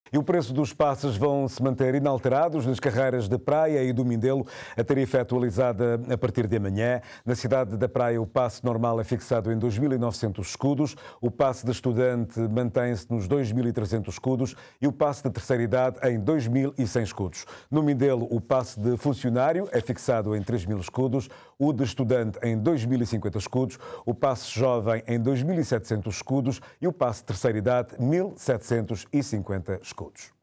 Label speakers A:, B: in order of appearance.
A: E o preço dos passes vão se manter inalterados nas carreiras de Praia e do Mindelo. A tarifa é atualizada a partir de amanhã. Na cidade da Praia, o passe normal é fixado em 2.900 escudos, o passe de estudante mantém-se nos 2.300 escudos e o passe de terceira idade em 2.100 escudos. No Mindelo, o passe de funcionário é fixado em 3.000 escudos, o de estudante em 2.050 escudos, o passe jovem em 2.700 escudos e o passe de terceira idade 1.750 escudos.